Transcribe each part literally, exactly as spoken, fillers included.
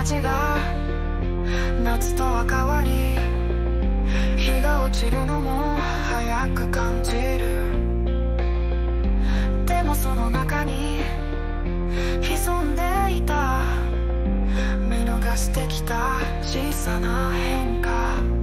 街が夏とは変わり、日が落ちるのも早く感じる。でもその中に潜んでいた、見逃してきた小さな変化。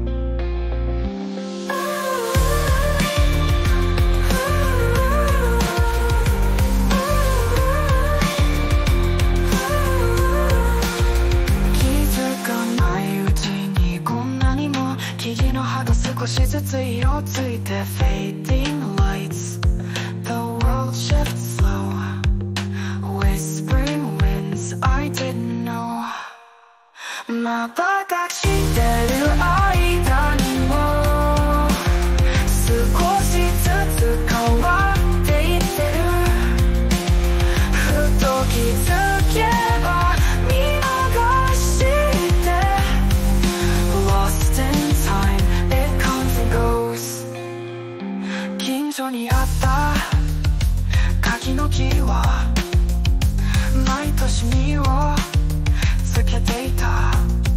少しずつ色ついて Fading lights, the world shifts slow, whispering winds I didn't know. まばたきしてる間にも少しずつ変わっていってる。ふと気づけば見逃して Lost in time,近所にあった柿の木は毎年実をつけていた。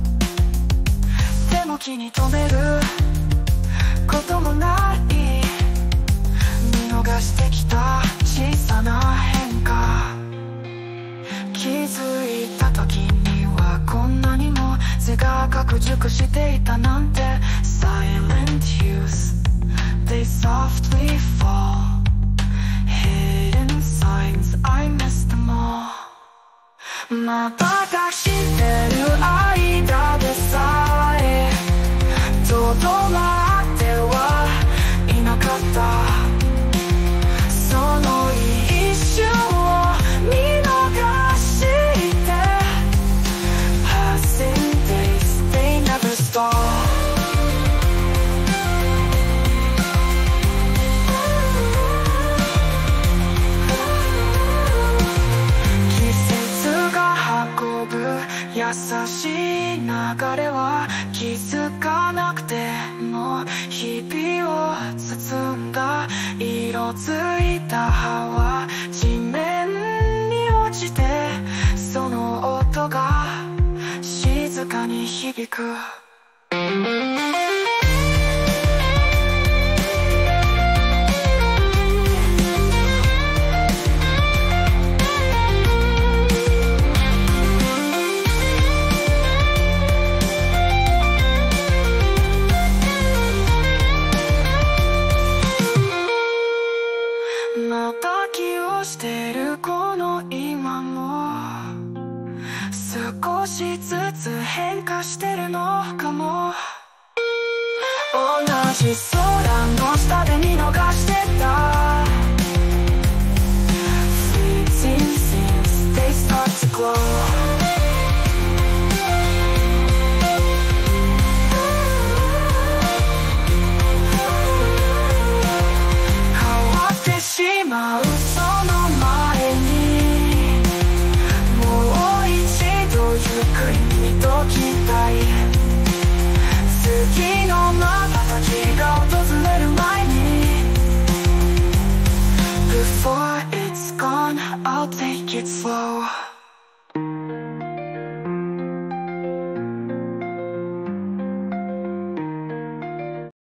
でも気に留めることもない、見逃してきた小さな変化。気づいた時にはこんなにも背が拡熟していたなんて。 Silent hues, they softly fall, hidden signs, I miss them all. まばたきしてる間でさえとどまってはいなかった。その一瞬を見逃して Passing days, they never stop. 優しい流れは気づかなくても日々を包んだ。色づいた葉は地面に落ちて、その音が静かに響く。また気をしてるこの今も少しずつ変化してるのかも。同じ空の下で見逃してた Fleeting scenes, they start to glow. しまうその前にもう一度ゆっくり見ときたい。次の瞬きが訪れる前に Before it's gone, I'll take it slow.